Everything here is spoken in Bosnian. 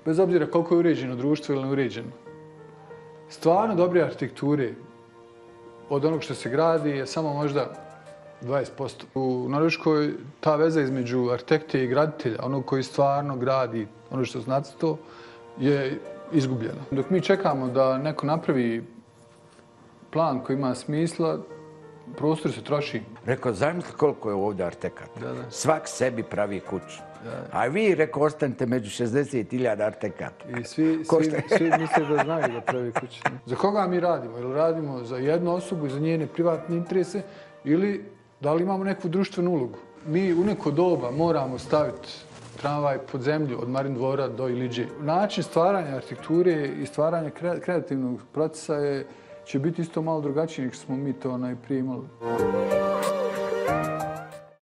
bez obzira koliko je uređeno društvo ili neuređeno. Stvarno dobre arhitekture od onog što se gradi je samo možda 20%. U Norveškoj ta veza između arhitekte i graditelja, onog koji stvarno gradi ono što znači to, je izgubljena. Dok mi čekamo da neko napravi plan koji ima smisla, prostor se troši. Rekao, zamisli koliko je ovdje arhitekata. Svak sebi pravi kuću. A vi, rekao, ostanete među 60.000 arhitekata. I svi misle da znaju da pravi kuće. Za koga mi radimo? Ili radimo za jednu osobu i za njene privatne interese ili da li imamo neku društvenu ulogu? Mi u neko doba moramo staviti tramvaj pod zemlju od Marin dvora do Iliđe. Način stvaranja arhitekture i stvaranja kreativnog procesa će biti isto malo drugačiji nego smo mi to prije imali.